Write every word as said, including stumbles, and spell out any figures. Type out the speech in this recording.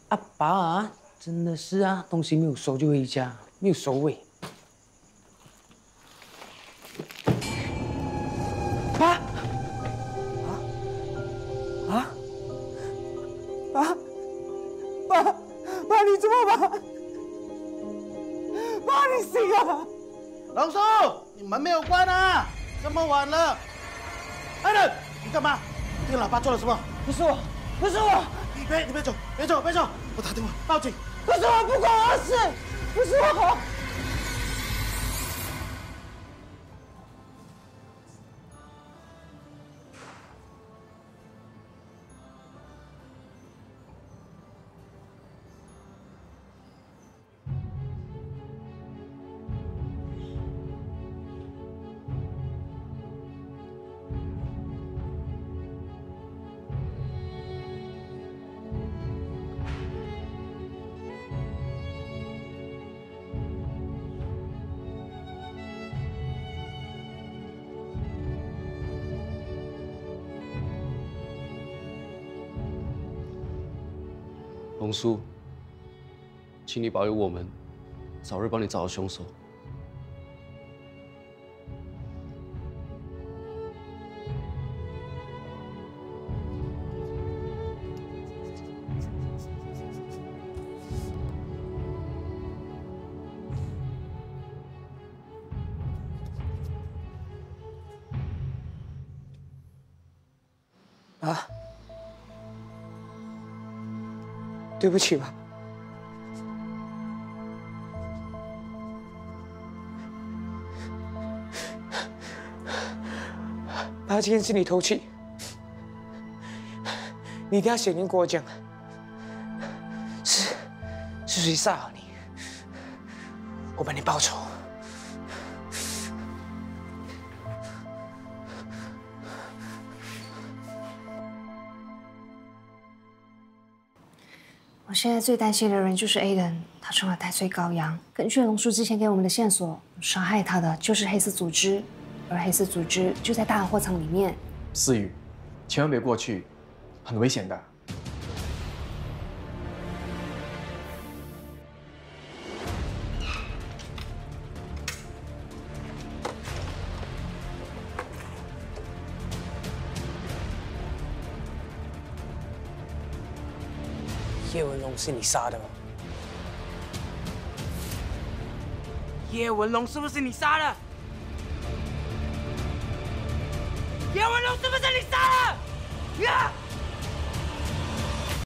阿爸啊，真的是啊，东西没有收就回家，没有收尾。爸，啊啊，爸，爸，爸，你怎么办？爸，你醒啊！ 龙叔，你门没有关啊？这么晚了，艾伦，你干嘛？你跟老爸做了什么？ 不是我，不是我， 你别，你别走，别走，别走！我打电话报警。 不是我，不关我的事，不是我。 龙叔，请你保佑我们，早日帮你找到凶手。 啊，对不起吧。爸，今天是你偷气，你一定要写信跟我讲，是是谁杀了你，我帮你报仇。 我现在最担心的人就是 Aiden， 他成了代罪羔羊。根据龙叔之前给我们的线索，杀害他的就是黑色组织，而黑色组织就在大货仓里面。 思雨，千万别过去，很危险的。 叶文龙是你杀的吗？叶文龙是不是你杀的？叶文龙是不是你杀的？呀！